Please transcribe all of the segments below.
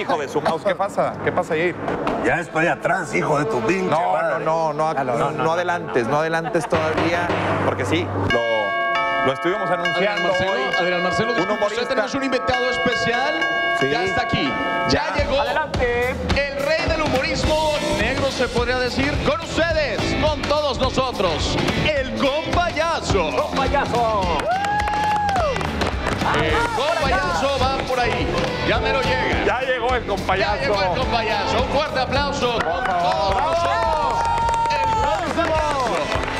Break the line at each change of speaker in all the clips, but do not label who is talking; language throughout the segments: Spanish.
hijo de su mouse, ¿qué pasa? ¿Qué pasa ahí?
Ya es para allá atrás, hijo de tu pinche madre.
No adelantes todavía, porque sí, lo estuvimos anunciando hoy.
Adrián Marcelo, disculpe, usted, tenemos un invitado especial.
Sí.
Ya está aquí. Ya llegó.
Adelante.
El rey del humorismo negro, se podría decir. Con ustedes, con todos nosotros, el Compayazo.
¡Compayazo!
El Compayazo va por ahí. Ya me lo llega.
Ya llegó el Compayazo.
Ya llegó el Compayazo. Un fuerte aplauso con todos nosotros. El Compayazo.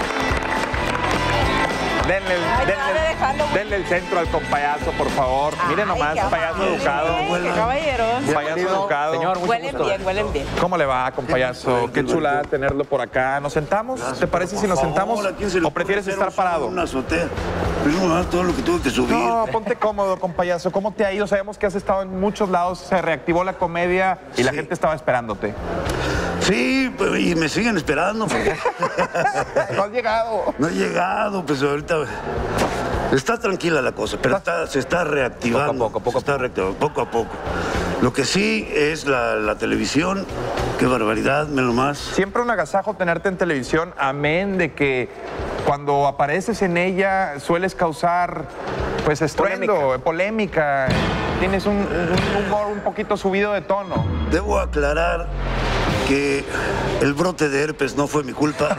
Denle el centro al Compayazo, por favor. Miren nomás, un payaso educado.
Qué caballeros.
Un payaso educado.
Señor, mucho
Huelen
gusto.
bien, huelen bien.
¿Cómo le va, compayazo? Qué chula tenerlo por acá. ¿Nos sentamos? ¿Te parece si nos sentamos? ¿O prefieres estar parado?
Una azotea. Pero no más todo lo que tuve que subir.
No, ponte cómodo, compayazo. ¿Cómo te ha ido? Sabemos que has estado en muchos lados, se reactivó la comedia y la
Sí.
gente estaba esperándote.
Sí, pues, y me siguen esperando. Porque
No has llegado.
no he llegado, pues ahorita está tranquila la cosa, pero se está reactivando.
Poco a poco.
Lo que sí es la televisión, qué barbaridad, menos más.
Siempre un agasajo tenerte en televisión, amén de que cuando apareces en ella sueles causar, pues, estruendo, polémica. Tienes un humor un poquito subido de tono.
Debo aclarar que el brote de herpes no fue mi culpa.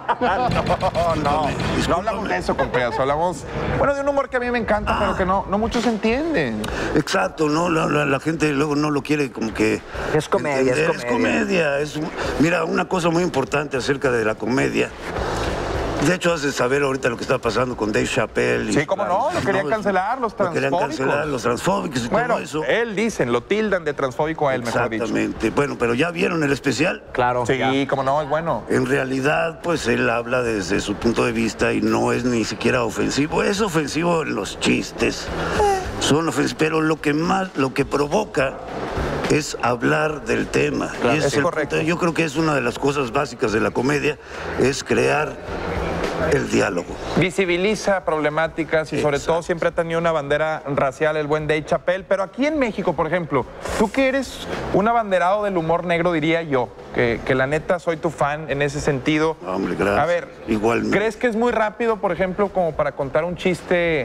No
Discúlpame.
hablamos de eso, compayazo. Hablamos, bueno, de un humor que a mí me encanta, pero que no muchos entienden.
Exacto, ¿no? La gente luego no lo quiere como que...
Es comedia,
entender.
es comedia.
Mira, una cosa muy importante acerca de la comedia. De hecho, hace saber ahorita lo que está pasando con Dave Chappelle.
Sí, cómo no, lo querían cancelar, los
Lo querían
transfóbicos.
cancelar, los transfóbicos y
Bueno,
todo eso.
él dicen, lo tildan de transfóbico a él, mejor dicho.
Exactamente. Bueno, pero ¿ya vieron el especial?
Claro.
Sí,
ya.
cómo no, es bueno.
En realidad, pues él habla desde su punto de vista y no es ni siquiera ofensivo. Es ofensivo en los chistes. Son ofensivos, pero lo que provoca es hablar del tema.
Claro,
Y ese
es
el
correcto.
punto. Yo creo que es una de las cosas básicas de la comedia, es crear el diálogo.
Visibiliza problemáticas y sobre todo siempre ha tenido una bandera racial el buen Dave Chappelle, pero aquí en México, por ejemplo, tú que eres un abanderado del humor negro, diría yo, que la neta soy tu fan en ese sentido.
Hombre, gracias.
A ver,
Igualmente.
¿crees que es muy rápido, por ejemplo, como para contar un chiste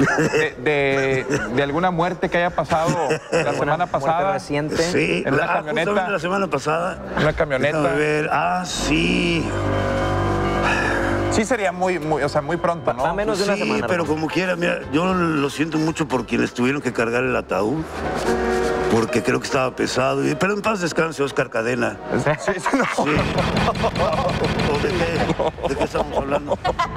de alguna muerte que haya pasado la semana pasada?
Muerte reciente.
Sí,
En una camioneta.
justamente la semana pasada.
Una camioneta.
Déjame ver. Sí.
Sí sería muy pronto, ¿no?
Va menos de una
Sí,
semana.
pero como quiera, mira, yo lo siento mucho por quienes tuvieron que cargar el ataúd, porque creo que estaba pesado. Pero en paz descanse, Oscar Cadena.
Sí, sí, no.
Sí. ¿De qué estamos hablando?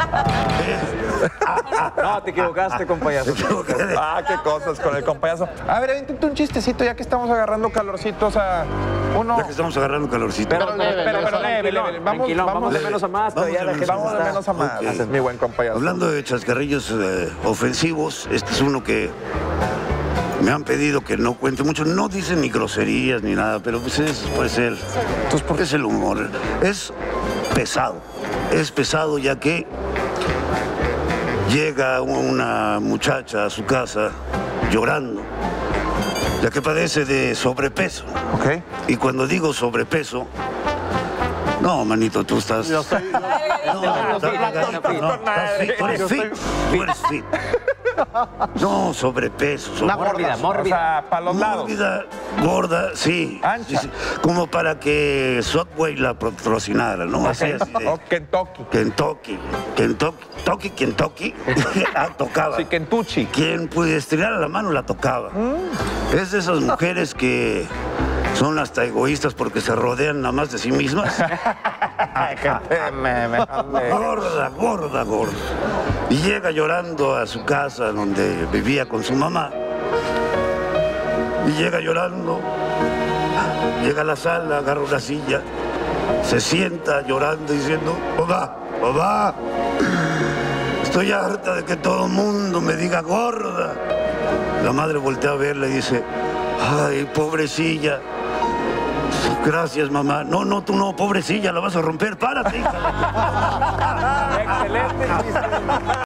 No, te equivocaste, compayazo.
Ah, qué cosas con el compayazo. A ver, intenta un chistecito ya que estamos agarrando calorcitos a uno.
Ya que estamos agarrando calorcito.
Pero leve.
Vamos de menos a más, pero ya la gente
Vamos de
está-
menos a más,
Ok.
mi buen compayazo.
Hablando de chascarrillos ofensivos, este es uno que me han pedido que no cuente mucho. No dicen ni groserías ni nada, pero pues es el, es el humor. Es pesado. Es pesado ya que llega una muchacha a su casa llorando, ya que padece de sobrepeso.
Ok.
Y cuando digo sobrepeso, no, manito, tú estás...
Yo estoy
Tú eres fit. Tú eres fit. No, sobrepeso.
Mórbida,
O
mórbida.
sea, para los lados.
Mórbida, gorda, sí.
Ancha.
Sí, sí. Como para que Subway la patrocinara, ¿no? Así de...
O Kentucky.
Kentucky. Tocaba.
Sí, Kentucky.
Quien pudiera estirar la mano la tocaba. Es de esas mujeres que son hasta egoístas porque se rodean nada más de sí mismas. Gorda. Y llega llorando a su casa donde vivía con su mamá. Y llega llorando. Llega a la sala, agarra una silla, se sienta llorando diciendo, papá, estoy harta de que todo el mundo me diga gorda. La madre voltea a verla y dice, ay, pobrecilla. Gracias, mamá. No, tú no, pobrecilla, la vas a romper. Párate, hija.
Excelente.